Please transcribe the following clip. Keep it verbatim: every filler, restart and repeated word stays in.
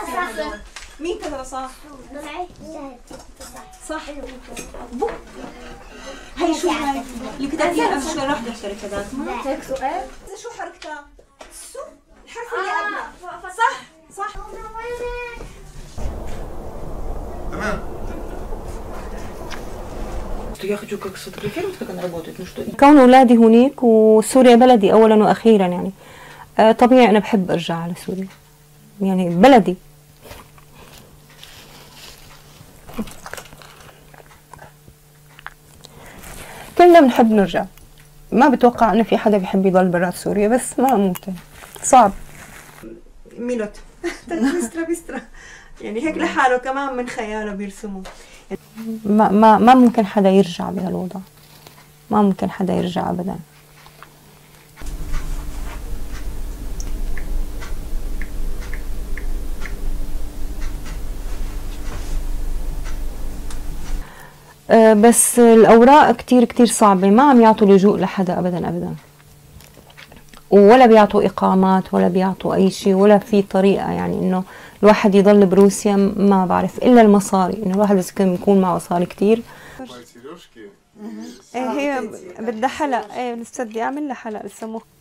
مين كذا صح؟ صح. بو. هي شو هاي؟ اللي كتبتيها قبل شوي راح دفتر كذا. هيك سؤال؟ شو حركتها؟ سو الحرف اللي قبلها. صح صح. تمام. Я хочу как сфотографировать, как она работает, ну что. كون أولادي هونيك وسوريا بلدي أولا وأخيرا يعني آه طبيعي أنا بحب أرجع على سوريا يعني بلدي. كلنا بنحب نرجع، ما بتوقع إن في حدا بيحب يضل برات سوريا بس ما ممكن صعب. ميلوت بيسترا بيسترا يعني هيك لحاله كمان من خياله بيرسمه. ما ما ما ممكن حدا يرجع بهالوضع، ما ممكن حدا يرجع أبدا. أه بس الأوراق كتير كتير صعبة، ما عم يعطوا لجوء لحدا أبدا أبدا، ولا بيعطوا إقامات ولا بيعطوا أي شيء، ولا في طريقة يعني إنه الواحد يضل بروسيا. ما بعرف إلا المصاري، إنه الواحد إذا كان يكون معه مصاري كتير. ايه هي بدها حلق، ايه لسه بدي أعمل لها حلق لسه مو